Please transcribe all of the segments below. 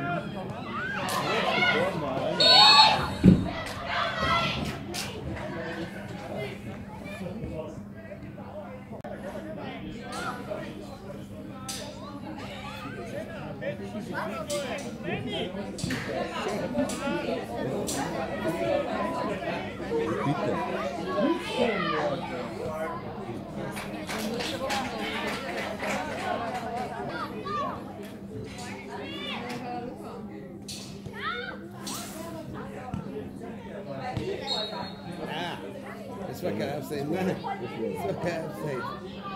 That's what I'm saying. That's what I'm saying.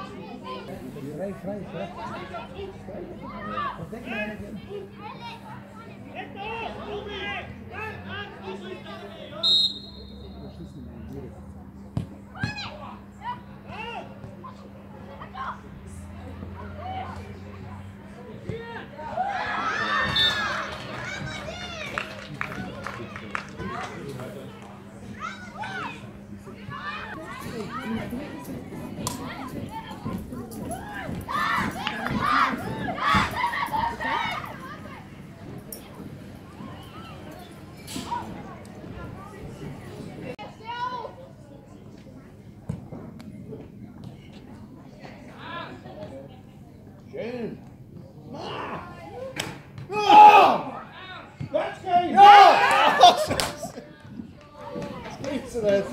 Schön. Oh! Ganz geil! Ja! Oh, Scheiße! Was gibt's denn jetzt?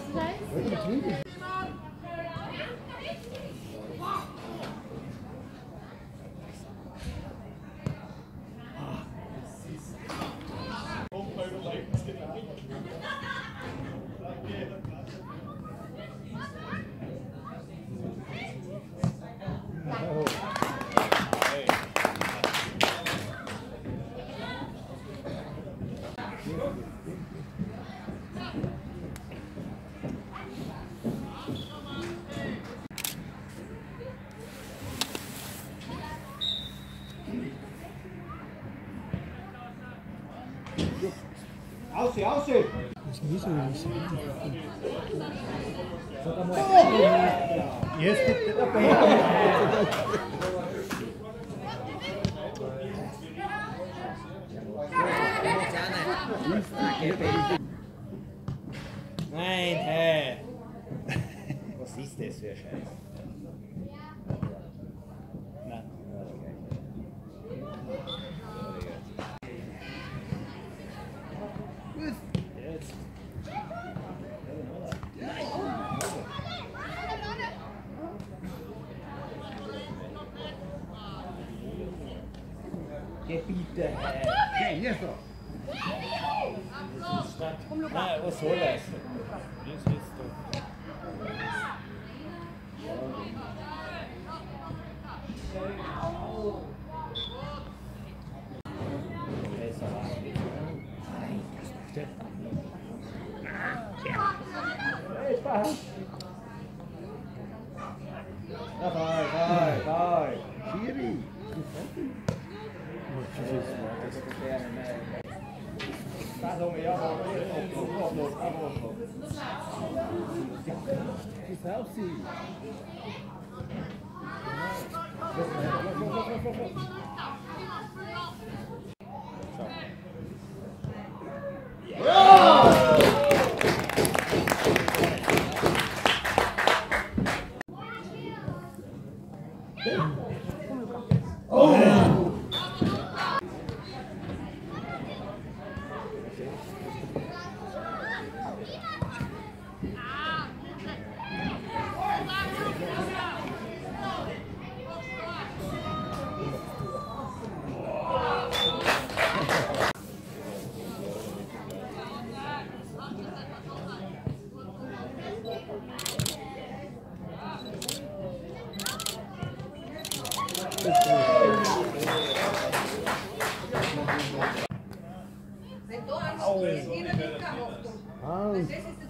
Aussehen, aussehen! Das müssen wir nicht sagen. Jetzt gibt es Nein, hey! Was ist das für ein Scheiß? Nein. Jetzt. Gebiete, hey! Hier ist doch! Nein, was soll das? Das ist doch. Vai! Schiri! Que Celsi! Então, a gente ensina de ficar morto. Mas esse